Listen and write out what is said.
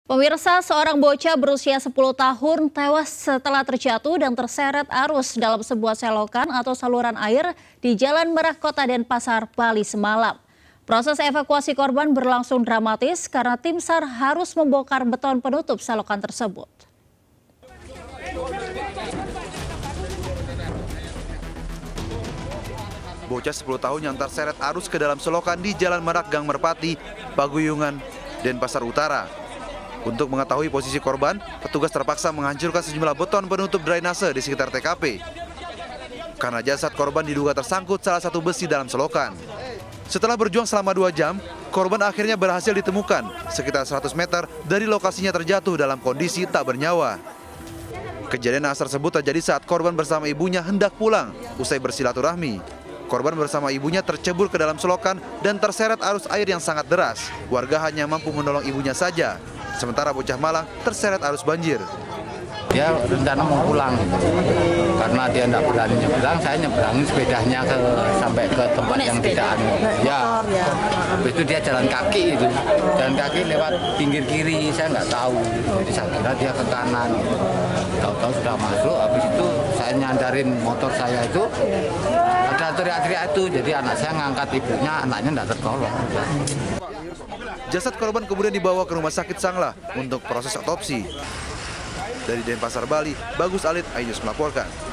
Pemirsa, seorang bocah berusia 10 tahun tewas setelah terjatuh dan terseret arus dalam sebuah selokan atau saluran air di Jalan Merah Kota Denpasar, Bali semalam. Proses evakuasi korban berlangsung dramatis karena tim SAR harus membongkar beton penutup selokan tersebut. Bocah 10 tahun yang terseret arus ke dalam selokan di Jalan Merak Gang Merpati, Paguyungan, Denpasar Utara. Untuk mengetahui posisi korban, petugas terpaksa menghancurkan sejumlah beton penutup drainase di sekitar TKP. Karena jasad korban diduga tersangkut salah satu besi dalam selokan. Setelah berjuang selama 2 jam, korban akhirnya berhasil ditemukan sekitar 100 meter dari lokasinya terjatuh dalam kondisi tak bernyawa. Kejadian naas tersebut terjadi saat korban bersama ibunya hendak pulang usai bersilaturahmi. Korban bersama ibunya tercebur ke dalam selokan dan terseret arus air yang sangat deras. Warga hanya mampu menolong ibunya saja. Sementara bocah Malang terseret arus banjir. Dia rencana mau pulang gitu. Karena dia tidak berani nyebrang, saya nyebrangin sepedanya sampai ke tempat yang tidak anu. Ya, habis itu dia jalan kaki itu. Jalan kaki lewat pinggir kiri, saya nggak tahu. Jadi saya kira dia ke kanan. Tahu-tahu sudah masuk, habis itu saya nyandarin motor saya itu. Ada teriak-teriak itu, jadi anak saya ngangkat ibunya, anaknya tidak tertolong. Jasad korban kemudian dibawa ke Rumah Sakit Sanglah untuk proses otopsi. Dari Denpasar, Bali, Bagus Alit, iNews melaporkan.